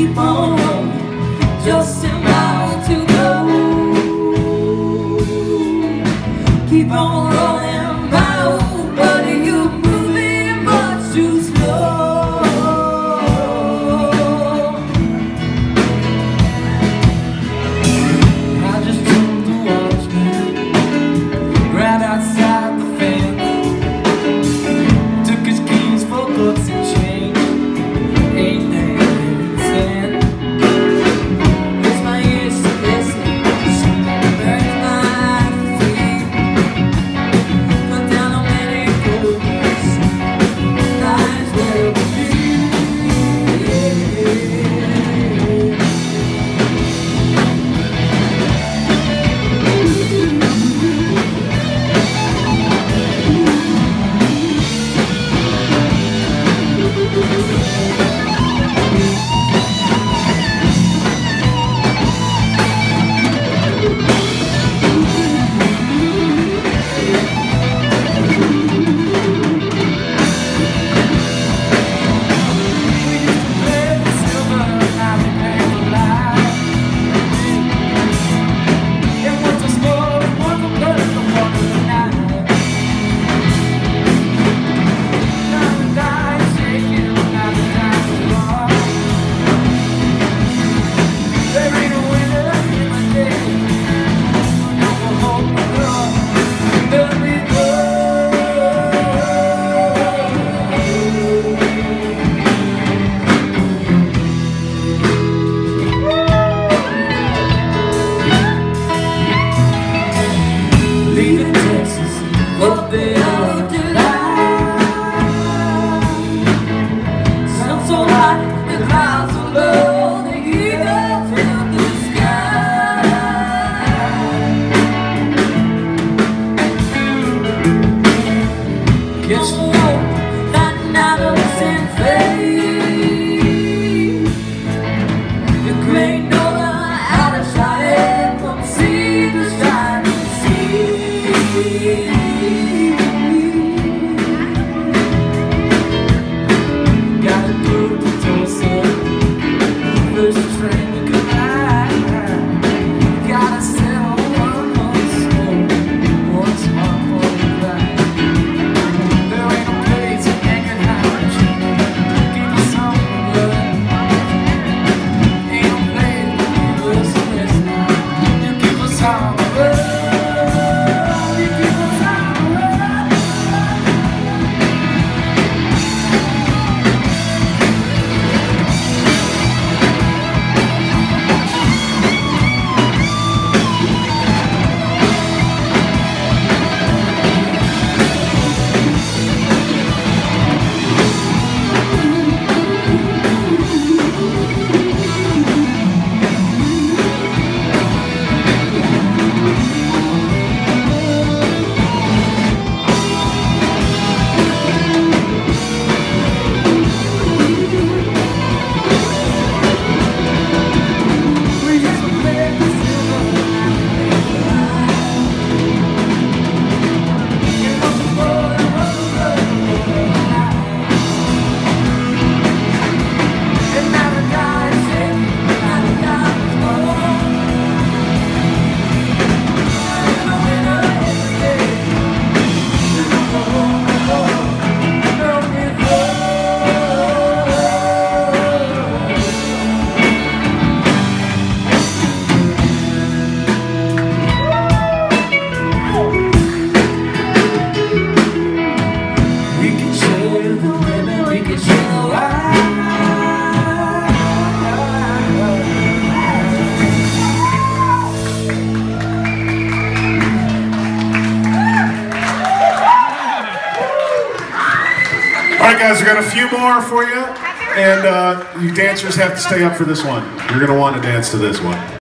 keep on rolling, just a mile to go. Keep on rolling, my old buddy, you're moving much too slow. I just told the watchman right outside the fence, took his keys for books and change. Ain't that sad? It's my ears to listen, burns my feet. Put down on many books, lies will be. Leaving Texas for the outer line. Sun so hot, the clouds are low, the eagle filled the sky. Guess what? That night of and fade. The great northern out of sight from sea to shining sea. Gotta go to Tulsa, first train to come back. Gotta settle one more smoke, one smart for the ride. There ain't no place I can hide. Give me some blood. Ain't no place to lose this now. You give us all the blood. All right, guys, we got a few more for you, and you dancers have to stay up for this one. You're going to want to dance to this one.